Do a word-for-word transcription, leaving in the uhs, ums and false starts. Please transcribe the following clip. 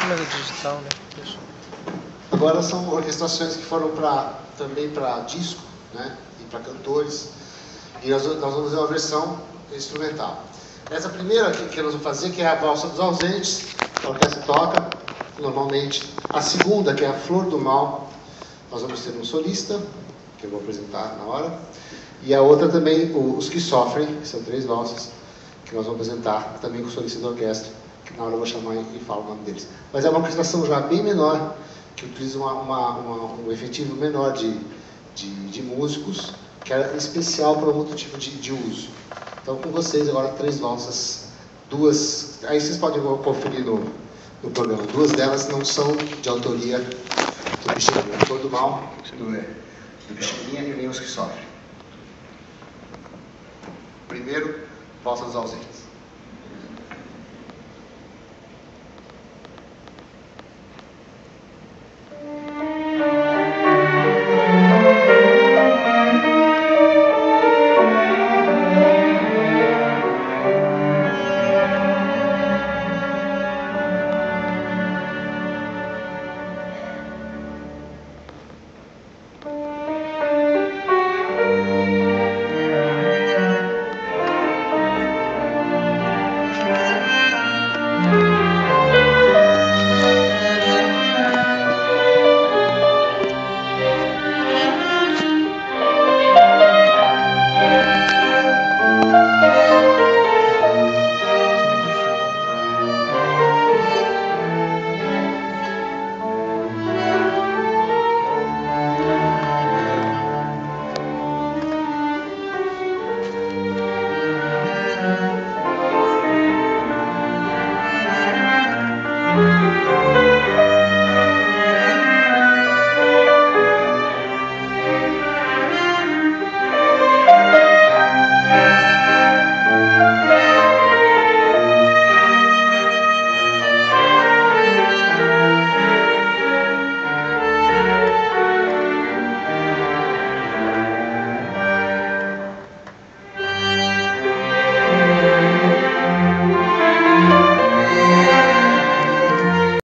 Mas é digital, né? Deixa. Agora são orquestrações que foram pra, também para disco, né? E para cantores. E nós, nós vamos fazer uma versão instrumental. Essa primeira que, que nós vamos fazer, que é a Valsa dos Ausentes, a orquestra toca normalmente. A segunda, que é a Flor do Mal, nós vamos ter um solista, que eu vou apresentar na hora. E a outra também, Os Que Sofrem, que são três valsas, que nós vamos apresentar também com o solista da orquestra, que na hora eu vou chamar e falo o nome deles. Mas é uma orquestração já bem menor, que utiliza uma, uma, uma, um efetivo menor de, de, de músicos, que era especial para outro tipo de, de uso. Então, com vocês agora, três valsas, duas, aí vocês podem conferir no, no programa, duas delas não são de autoria do Bexiga, Flor do Mal, do, do Bexiguinha e nem Os Que Sofrem. Primeiro, Valsa dos Ausentes.